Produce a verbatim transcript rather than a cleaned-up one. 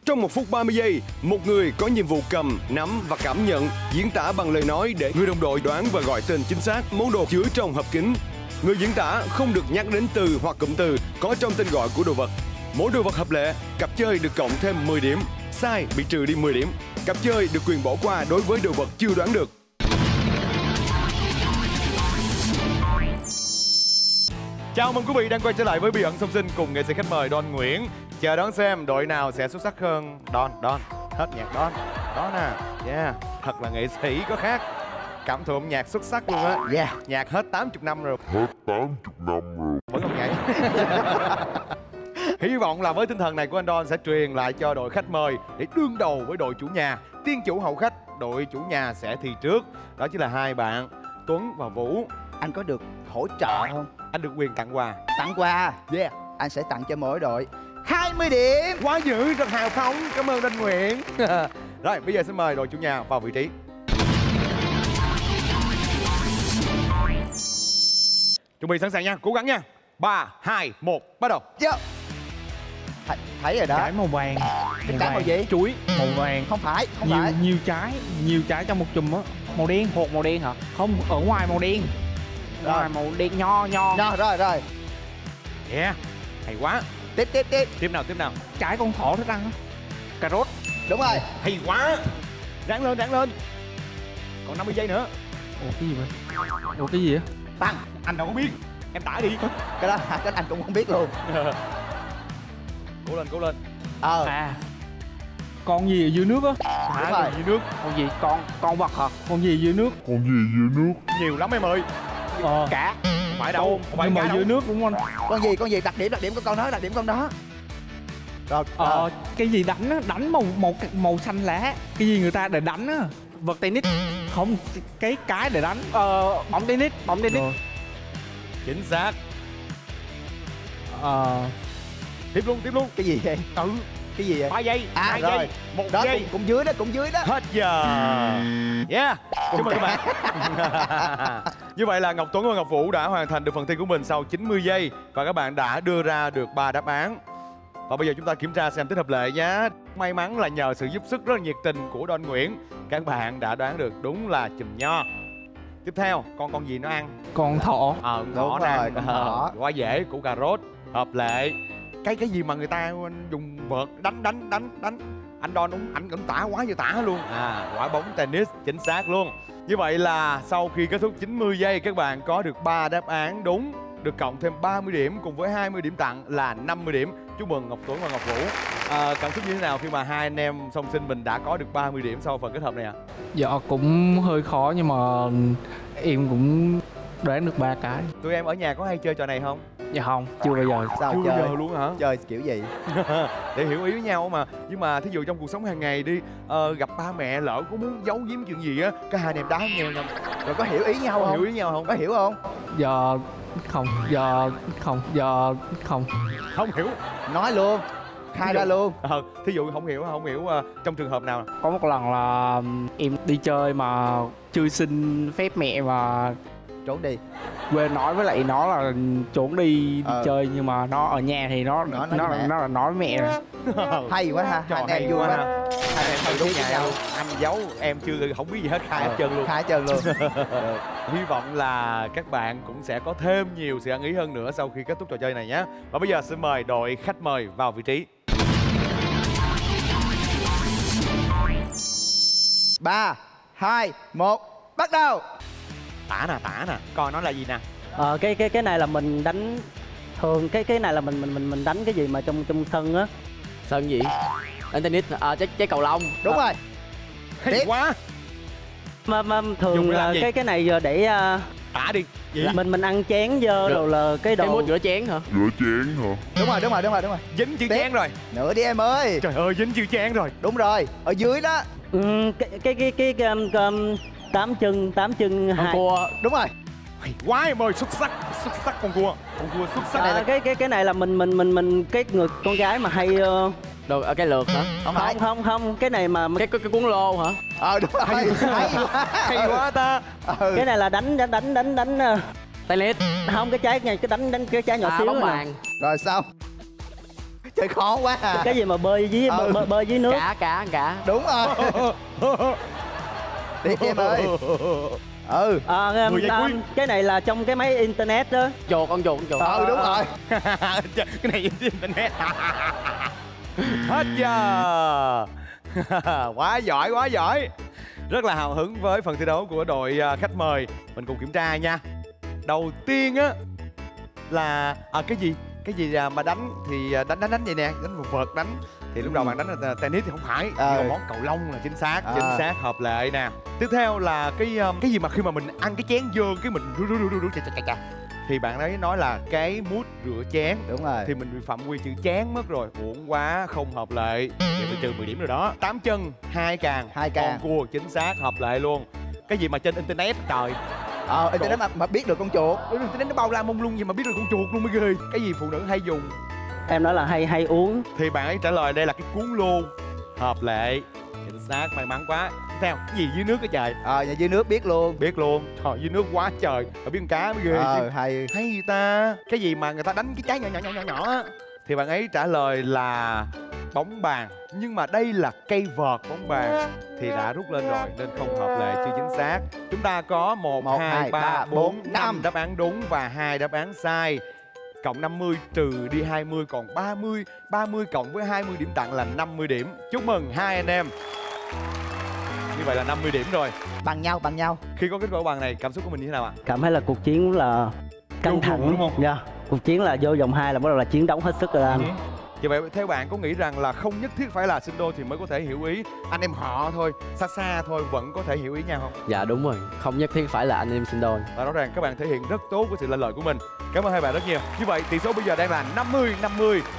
Trong một phút ba mươi giây, một người có nhiệm vụ cầm, nắm và cảm nhận, diễn tả bằng lời nói để người đồng đội đoán và gọi tên chính xác món đồ chứa trong hộp kính. Người diễn tả không được nhắc đến từ hoặc cụm từ có trong tên gọi của đồ vật. Mỗi đồ vật hợp lệ, cặp chơi được cộng thêm mười điểm. Sai bị trừ đi mười điểm. Cặp chơi được quyền bỏ qua đối với đồ vật chưa đoán được. Chào mừng quý vị đang quay trở lại với Bí ẩn Song Sinh cùng nghệ sĩ khách mời Don Nguyễn. Chờ đón xem đội nào sẽ xuất sắc hơn. Don, Don, hết nhạc Don. Đó nè, yeah, thật là nghệ sĩ có khác. Cảm thụ âm nhạc xuất sắc luôn á. Yeah, nhạc hết tám mươi năm rồi. Hết tám mươi năm rồi. Vẫn không nhảy. Hy vọng là với tinh thần này của anh Don sẽ truyền lại cho đội khách mời để đương đầu với đội chủ nhà. Tiên chủ hậu khách, đội chủ nhà sẽ thi trước. Đó chính là hai bạn Tuấn và Vũ. Anh có được hỗ trợ không? Anh được quyền tặng quà. Tặng quà? Yeah. Anh sẽ tặng cho mỗi đội hai mươi điểm. Quá dữ, rất hào phóng. Cảm ơn anh Nguyễn. Rồi, bây giờ xin mời đội chủ nhà vào vị trí. Chuẩn bị sẵn sàng nha, cố gắng nha. Ba, hai, một, bắt đầu. Yeah. Th thấy rồi đó. Trái màu vàng. Cái trái màu gì? Chuối màu vàng. Không phải, không nhiều, phải. Nhiều trái, nhiều trái trong một chùm á. Màu đen. Hột màu đen hả? Không, ở ngoài màu đen. Rồi. Ngoài màu đen nho nho. Nho, rồi rồi. Yeah, hay quá. Tiếp tiếp tiếp. Tiếp nào, tiếp nào. Trái con thỏ thích ăn á. Cà rốt. Đúng rồi. Hay quá. Ráng lên, ráng lên. Còn năm mươi giây nữa. Ủa cái gì vậy? Ủa cái gì á? Tăng. Anh đâu có biết. Em tả đi. Cái đó cái anh cũng không biết luôn. Cố lên, cố lên. Ờ. À. Con gì ở dưới nước á? Đúng rồi. Dưới nước. Con gì? Con con vật hả? Con gì dưới nước? Con gì dưới nước? Nhiều lắm em ơi. Ờ. Cá. Không phải đâu, không phải nhưng mà cá dưới đâu. nước đúng không? Con gì, con gì? Đặc điểm, đặc điểm của con đó, đặc điểm con đó. Rồi. Ờ, Rồi. cái gì đánh á? Đánh màu màu màu xanh lá. Cái gì người ta để đánh á? Vật tennis. Không, cái cái để đánh. Ờ, bóng tennis, bóng tennis. Rồi. Chính xác. Ờ. Tiếp luôn, tiếp luôn. Cái gì vậy? Ừ. Cái gì vậy? ba giây, À, hai rồi. giây, một Đó giây. cũng, cũng dưới đó, cũng dưới đó. Hết giờ. Yeah. Chúc mừng các bạn. Như vậy là Ngọc Tuấn và Ngọc Vũ đã hoàn thành được phần thi của mình sau chín mươi giây. Và các bạn đã đưa ra được ba đáp án. Và bây giờ chúng ta kiểm tra xem tính hợp lệ nhé. May mắn là nhờ sự giúp sức rất là nhiệt tình của Don Nguyễn, các bạn đã đoán được đúng là chùm nho. Tiếp theo, con con gì nó ăn? Con thỏ. Ờ, Đúng thỏ rồi, ăn. con Ờ, thỏ. quá dễ, củ cà rốt. Hợp lệ. Cái cái gì mà người ta dùng vợt đánh đánh đánh đánh. Anh Don đúng, anh cũng tả quá giờ tả luôn. À, quả bóng tennis, chính xác luôn. Như vậy là sau khi kết thúc chín mươi giây, các bạn có được ba đáp án đúng, được cộng thêm ba mươi điểm cùng với hai mươi điểm tặng là năm mươi điểm. Chúc mừng Ngọc Tuấn và Ngọc Vũ. À, cảm xúc như thế nào khi mà hai anh em song sinh mình đã có được ba mươi điểm sau phần kết hợp này ạ? À? Dạ cũng hơi khó nhưng mà em cũng đoán được ba cái. Tụi em ở nhà có hay chơi trò này không? Dạ không, chưa bao giờ. Sao Chưa chơi? bao giờ luôn hả? Chơi kiểu gì? Để hiểu ý với nhau mà. Nhưng mà thí dụ trong cuộc sống hàng ngày đi, uh, gặp ba mẹ lỡ có muốn giấu giếm chuyện gì á, cái hai anh em đá nhau nhau. Rồi có hiểu ý nhau không? Hiểu ý nhau không? Có hiểu không? Giờ không, giờ không, giờ không. Không hiểu. Nói luôn. Khai ra luôn. Ờ, thí dụ không hiểu, không hiểu uh, trong trường hợp nào? Có một lần là em đi chơi mà chưa xin phép mẹ mà Trốn đi. quên nói với lại nó là trốn đi, đi Ờ. chơi, nhưng mà nó ở nhà thì nó Nó nó nói nó, với mẹ. nó là nói với mẹ rồi. Hay quá ha. Trò Hai anh hay em vui quá quá. ha. Hai anh em Hay thân đúng thiết với nhà nhau. luôn. Anh giấu, em chưa không biết gì hết, khai hết trơn luôn. Khai hết trơn luôn. Hy vọng là các bạn cũng sẽ có thêm nhiều sự ăn ý hơn nữa sau khi kết thúc trò chơi này nhé. Và bây giờ xin mời đội khách mời vào vị trí. Ba, hai, một, bắt đầu. Tả nè, tả nè, coi nó là gì nè. Ờ, cái cái cái này là mình đánh thường, cái cái này là mình mình mình mình đánh cái gì mà trong trong sân á. Sân gì? Đánh tennis, à, trái, trái cầu lông. Đúng À. rồi. Hay Tiếp. quá. Mà, mà Dùng thường để làm là gì? cái cái này giờ để uh, Tả đi. Gì? mình mình ăn chén dơ Được. rồi là cái Cái đồ. mút rửa chén hả? Rửa chén hả? Đúng rồi, đúng rồi, đúng rồi, đúng rồi. Dính chữ Tiếp. chén rồi. Nữa đi em ơi. Trời ơi, dính chữ chén rồi. Đúng rồi. Ở dưới đó. Ừ, cái cái cái cái um, um, tám chân tám chân Con hai. cua. Đúng rồi. Hay quá em ơi, xuất sắc, xuất sắc con cua. Con cua xuất sắc. À, cái cái cái này là mình mình mình mình cái người con gái mà hay uh, Đồ, à, cái lược hả? Không phải. không không không cái này mà Cái, cái, cái cuốn lô hả? Ờ đúng rồi. Hay quá. Hay quá ta. Ừ. cái này là đánh đánh đánh đánh đánh uh, Tennis. không, cái trái này cái đánh đánh cái trái nhỏ À, xíu bóng này nè. bàn. Rồi xong. Chơi khó quá à. Cái gì mà bơi dưới Ừ. bơi, bơi dưới nước? Cá cá cá. Đúng rồi. Tiếp em ơi. Ừ. À, Người giải à, quyết. cái này là trong cái máy internet đó. Chuột con chuột con chuột. Ừ đúng rồi. Cái này trên internet. Hết giờ. Quá giỏi, quá giỏi. Rất là hào hứng với phần thi đấu của đội à, khách mời. Mình cùng kiểm tra nha. Đầu tiên á là à, cái gì? Cái gì à, mà đánh thì à, đánh đánh đánh vậy nè, đánh một vợt đánh. Thì lúc đầu bạn đánh là tennis thì không phải, Ờ. nhưng mà món cầu lông là chính xác, Ờ. chính xác hợp lệ nè. Tiếp theo là cái um, cái gì mà khi mà mình ăn cái chén vô cái mình rú rú rú rú rú chà chà chà. Thì bạn ấy nói là cái mút rửa chén. Đúng rồi. Thì mình bị phạm quy chữ chén mất rồi, uổng quá, không hợp lệ. Vậy phải trừ mười điểm rồi đó. Tám chân, hai càng, Hai càng. con cua chính xác, hợp lệ luôn. Cái gì mà trên internet trời. Ờ internet mà, mà biết được con chuột. Ừ, internet nó bao la mông lung gì mà biết được con chuột luôn mới ghê. Cái gì phụ nữ hay dùng. Em nói là hay hay uống. Thì bạn ấy trả lời đây là cái cuốn lô. Hợp lệ. Chính xác, may mắn quá. Tiếp theo, cái gì dưới nước cái trời. Ờ nhà dưới nước biết luôn. Biết luôn. Trời, dưới nước quá trời. Ở biết con cá mới ghê chứ. Ờ hay. Hay gì ta? Cái gì mà người ta đánh cái trái nhỏ nhỏ nhỏ nhỏ nhỏ á. Thì bạn ấy trả lời là bóng bàn. Nhưng mà đây là cây vợt bóng bàn. Thì đã rút lên rồi nên không hợp lệ, chưa chính xác. Chúng ta có một, Một, hai, hai, ba, ba, bốn, bốn, năm năm. đáp án đúng và hai đáp án sai. Cộng năm mươi trừ đi hai mươi còn ba mươi. ba mươi cộng với hai mươi điểm tặng là năm mươi điểm. Chúc mừng hai anh em. Như vậy là năm mươi điểm rồi. Bằng nhau bằng nhau. Khi có kết quả bằng này, cảm xúc của mình như thế nào ạ? Cảm thấy là cuộc chiến là căng Đúng thẳng đúng không? Dạ. Cuộc chiến là vô vòng hai là bắt đầu là chiến đấu hết sức rồi anh. Ừ. Như vậy theo bạn có nghĩ rằng là không nhất thiết phải là sinh đôi thì mới có thể hiểu ý, anh em họ thôi, xa xa thôi vẫn có thể hiểu ý nhau không? Dạ đúng rồi. Không nhất thiết phải là anh em sinh đôi. Và rõ ràng các bạn thể hiện rất tốt với sự lanh lợi của mình. Cảm ơn hai bạn rất nhiều. Như vậy tỷ số bây giờ đang là năm mươi năm mươi